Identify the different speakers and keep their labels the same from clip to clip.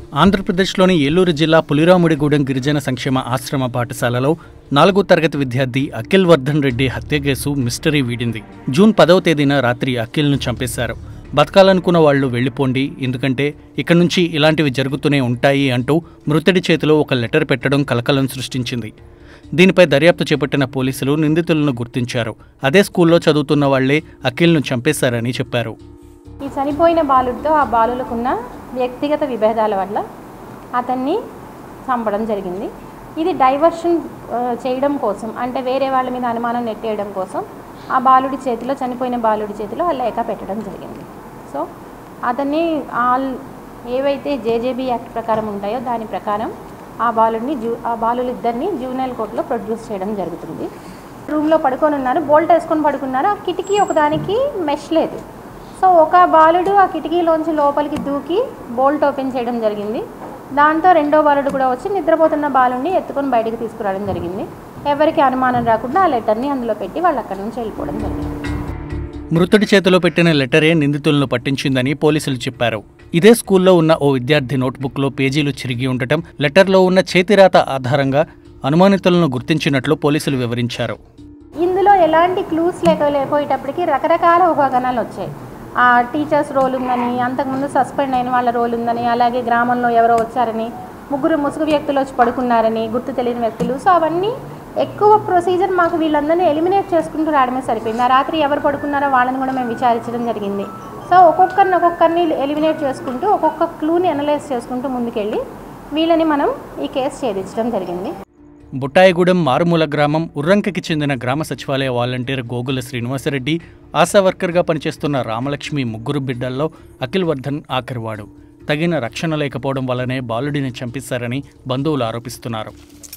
Speaker 1: ఆంధ్రప్రదేశ్లోని ఏలూరు జిల్లా పులిరాముడిగూడెం గిరిజన సంక్షేమ ఆశ్రమ పాఠశాలలో 4వ తరగతి విద్యార్థి అఖిల్ వర్ధన్ రెడ్డి హత్య కేసు మిస్టరీ వీడింది. జూన్ 10వ తేదీన రాత్రి అఖిల్ను చంపేశారు. బతకాలనుకున్న వాళ్లు వెళ్లిపోండి, ఎందుకంటే ఇక నుంచి ఇలాంటివి జరుగుతూనే ఉంటాయి అంటూ మృతుడి చేతిలో ఒక లెటర్ పెట్టడం కలకలం సృష్టించింది. దీనిపై దర్యాప్తు చేపట్టిన పోలీసులు నిందితులను గుర్తించారు. అదే స్కూల్లో చదువుతున్న వాళ్లే అఖిల్ను చంపేశారని చెప్పారు.
Speaker 2: ఈ చనిపోయిన బాలుడితో ఆ బాలులకున్న వ్యక్తిగత విభేదాల వల్ల అతన్ని చంపడం జరిగింది. ఇది డైవర్షన్ చేయడం కోసం, అంటే వేరే వాళ్ళ మీద అనుమానం నెట్టేయడం కోసం ఆ బాలుడి చేతిలో, చనిపోయిన బాలుడి చేతిలో ఆ లేఖ పెట్టడం జరిగింది. సో అతన్ని ఏవైతే జేజేబీ యాక్ట్ ప్రకారం ఉంటాయో దాని ప్రకారం ఆ బాలులిద్దరిని జూనియర్ కోర్టులో ప్రొడ్యూస్ చేయడం జరుగుతుంది. రూమ్లో పడుకొని ఉన్నారు, బోల్ట్ వేసుకొని పడుకున్నారు. ఆ కిటికీ ఒకదానికి మెష్ లేదు. సో ఒక బాలుడు ఆ కిటికీలోంచి లోపలికి దూకి బోల్ట్ ఓపెన్ చేయడం జరిగింది. దాంతో రెండో బాలుడు కూడా వచ్చి నిద్రపోతున్న బాలుడిని ఎత్తుకొని బయటకు తీసుకురావడం జరిగింది. ఎవరికి అనుమానం రాకుండా ఆ లెటర్ని అందులో పెట్టి వాళ్ళు అక్కడి నుంచి వెళ్ళిపోవడం జరిగింది.
Speaker 1: మృతుడి చేతిలో పెట్టిన లెటరే నిందితులను పట్టించిందని పోలీసులు చెప్పారు. ఇదే స్కూల్లో ఉన్న ఓ విద్యార్థి నోట్బుక్లో పేజీలు చిరిగి ఉండటం, లెటర్లో ఉన్న చేతిరాత ఆధారంగా అనుమానితులను గుర్తించినట్లు పోలీసులు వివరించారు.
Speaker 2: ఇందులో ఎలాంటి క్లూస్ లేకపోయేటప్పటికీ రకరకాల ఊహాగానాలు వచ్చాయి. ఆ టీచర్స్ రోల్ ఉందని, అంతకుముందు సస్పెండ్ అయిన వాళ్ళ రోల్ ఉందని, అలాగే గ్రామంలో ఎవరో వచ్చారని, ముగ్గురు ముసుగు వ్యక్తులు వచ్చి పడుకున్నారని, గుర్తు తెలియని వ్యక్తులు. సో అవన్నీ ఎక్కువ ప్రొసీజర్ మాకు వీళ్ళందరినీ ఎలిమినేట్ చేసుకుంటూ రావడమే సరిపోయింది. ఆ రాత్రి ఎవరు పడుకున్నారో వాళ్ళని కూడా మేము విచారించడం జరిగింది. సో ఒక్కొక్కరిని ఎలిమినేట్ చేసుకుంటూ, ఒక్కొక్క క్లూని అనలైజ్ చేసుకుంటూ ముందుకెళ్ళి వీళ్ళని మనం ఈ కేసు ఛేదించడం జరిగింది.
Speaker 1: బుట్టాయిగూడెం మారుమూల గ్రామం ఉర్రంకకి చెందిన గ్రామ సచివాలయ వాలంటీర్ గోగుల శ్రీనివాసరెడ్డి, ఆశా వర్కర్గా పనిచేస్తున్న రామలక్ష్మి ముగ్గురు బిడ్డల్లో అఖిల్ వర్ధన్ ఆఖరివాడు. తగిన రక్షణ లేకపోవడం వల్లనే బాలుడిని చంపేశారని బంధువులు ఆరోపిస్తున్నారు.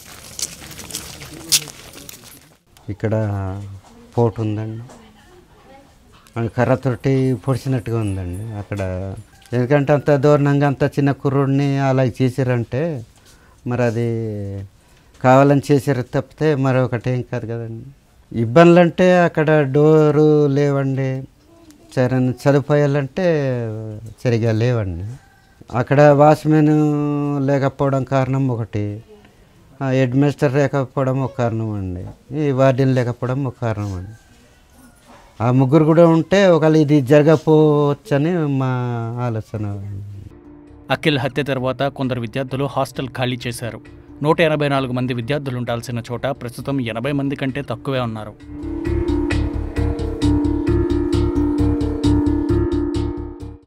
Speaker 3: ఇక్కడ పోటు ఉందండి, కర్రతోటి పొడిచినట్టుగా ఉందండి అక్కడ. ఎందుకంటే అంత దూరంగా అంత చిన్న కుర్రుడిని అలా చేశారంటే మరి అది కావాలని చేసారు తప్పితే మరొకటి ఏం కాదు కదండి. ఇబ్బందులు అంటే అక్కడ డోరు లేవండి, సరైన సదుపాయాలంటే సరిగా లేవండి. అక్కడ వాచ్మెన్ లేకపోవడం కారణం ఒకటి, హెడ్ మాస్టర్ లేకపోవడం ఒక కారణం అండి, ఈ వార్డెన్ లేకపోవడం ఒక కారణం అండి. ఆ ముగ్గురు కూడా ఉంటే ఒకవేళ ఇది జరగకపోవచ్చని మా ఆలోచన.
Speaker 1: అఖిల్ హత్య తర్వాత కొందరు విద్యార్థులు హాస్టల్ ఖాళీ చేశారు. 184 మంది విద్యార్థులు ఉండాల్సిన చోట ప్రస్తుతం 80 మంది కంటే తక్కువే ఉన్నారు.